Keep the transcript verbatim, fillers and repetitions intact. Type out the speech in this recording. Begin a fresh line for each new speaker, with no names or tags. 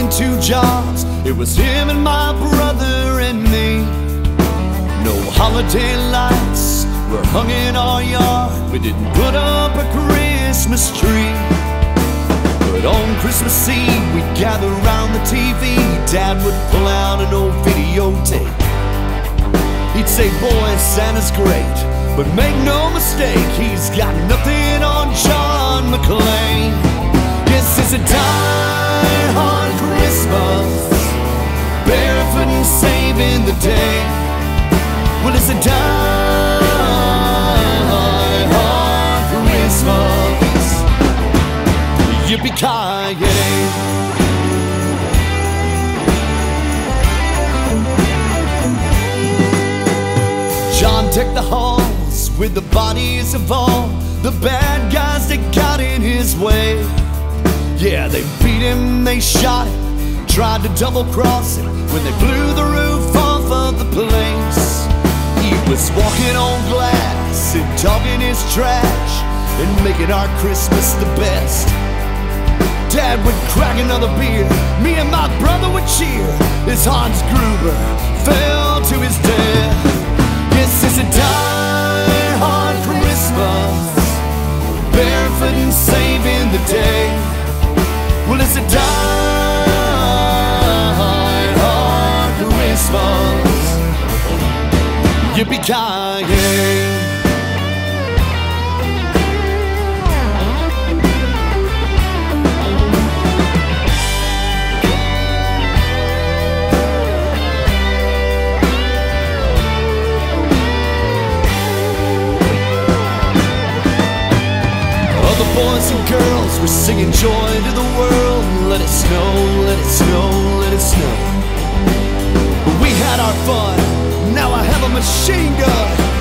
working two jobs. It was him and my brother and me. No holiday lights were hung in our yard. We didn't put up a Christmas tree. But on Christmas Eve we'd gather round the T V. Dad would pull out an old videotape. He'd say, boys, Santa's great, but make no mistake, he's got nothing on John McClane. Yes, it's a die-hard Christmas, barefoot and saving the day. Well, it's a die-hard Christmas, yippee-ki-yay. John decked the halls with the bodies of all the bad guys that got in his way. Yeah, they beat him, they shot him, tried to double-cross him when they blew the roof off of the place. He was walking on glass and talking his trash and making our Christmas the best. Dad would crack another beer, me and my brother would cheer as Hans Gruber fell to his death. Yes, it's a die-hard Christmas, barefoot and saving the day. Well, it's a die-hard Christmas, yippee-ki-yay. Boys and girls were singing joy to the world. Let it snow, let it snow, let it snow. We had our fun, now I have a machine gun